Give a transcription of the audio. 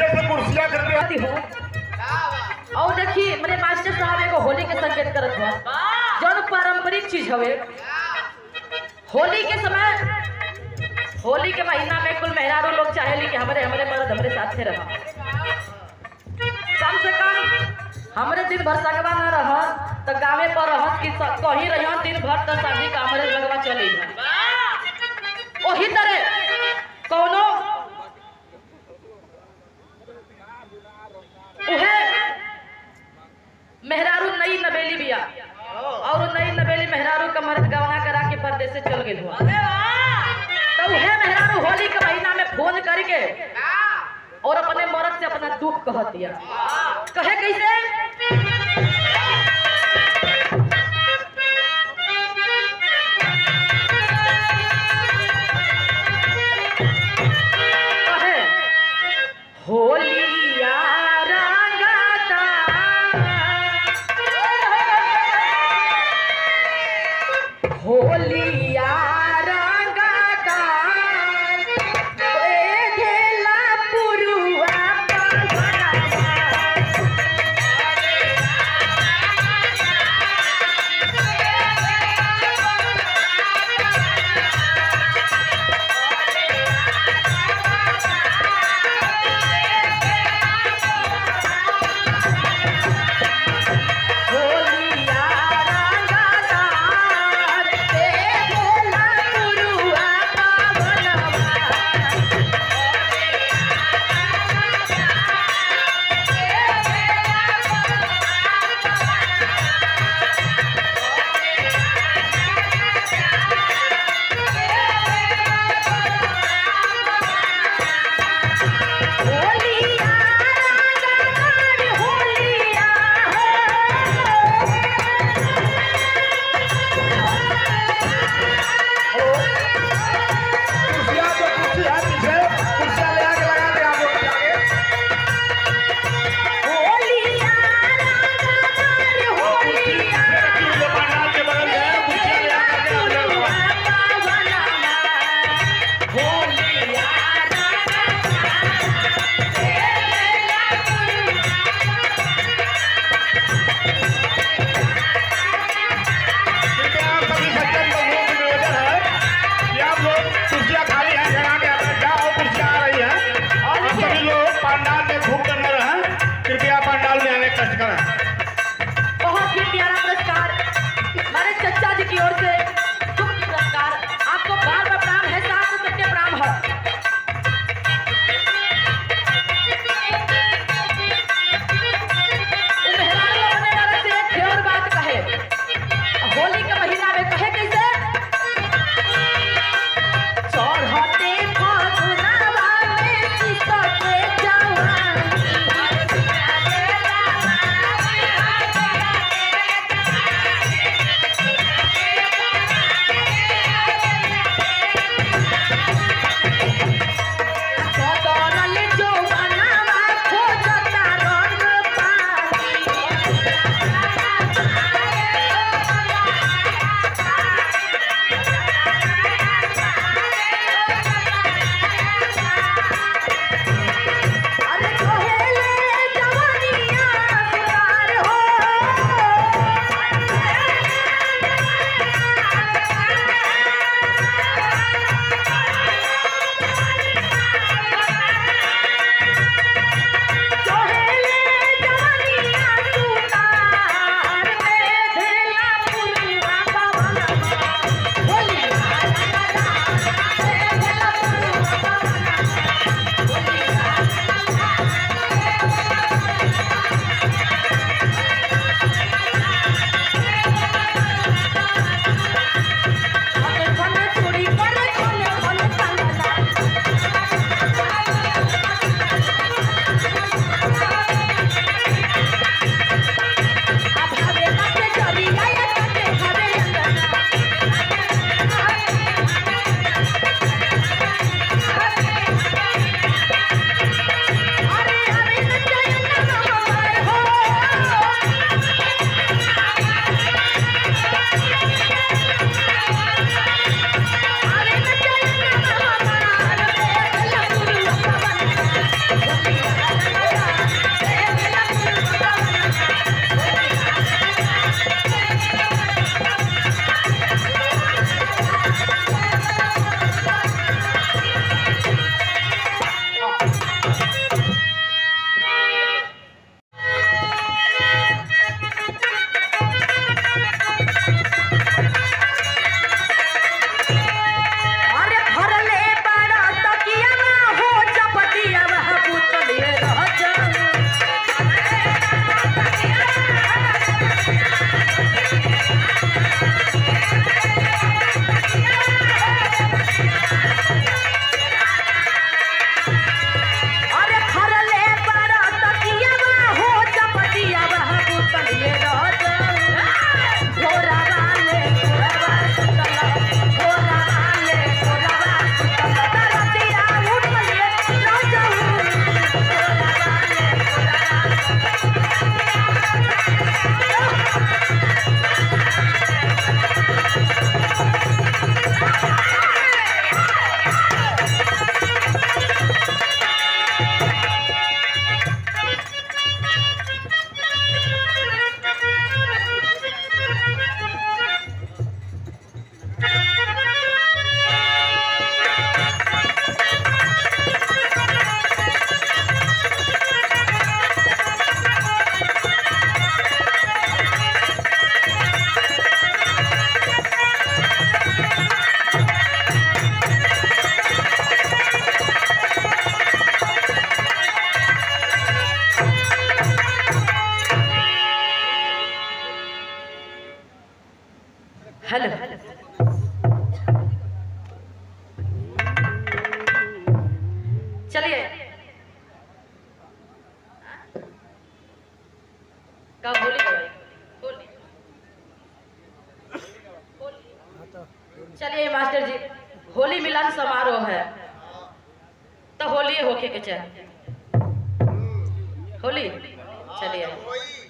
पीछे से कुर्सियां करके हो। और देखिए मेरे मास्टर साहब एगो होली के संकेत करत है जौन पारंपरिक चीज हवे। होली के समय, होली के महीना में कुल मेहरारू लोग चाहेली कि हमारे मर्द हमारे साथ थे रहा। कम से कम हमारे दिन भर संगवा न रह तो गाँवे पर रह कि कहीं रह दिन भर तो शादी का हमारे लगवा चली वही तरह कौनो मेहरारू नई नबेली बिया और नई नबेली मेहरारू का मर्द गवना करा के परदेश से चल गई हुआ तो वह मेहरारू होली के महीना में फोन करके और अपने मर्द से अपना दुख कह दिया। कहे कैसे? कहे होलिया होलिया रंगता बेधेला पुरुआ बहुत ही प्यारा पुरस्कार हमारे चचा जी की ओर से पुरस्कार आपको बार बार प्रणाम है, साथ में सबके प्रणाम है। अपने वाले से एक और बात कहे होली के महीना में कहे कैसे? चढ़ते फागुनवा में किसके जवानी का होली गवाई होली चलिए मास्टर जी, होली मिलन समारोह है तो होली होके के चाहे होली चलिए।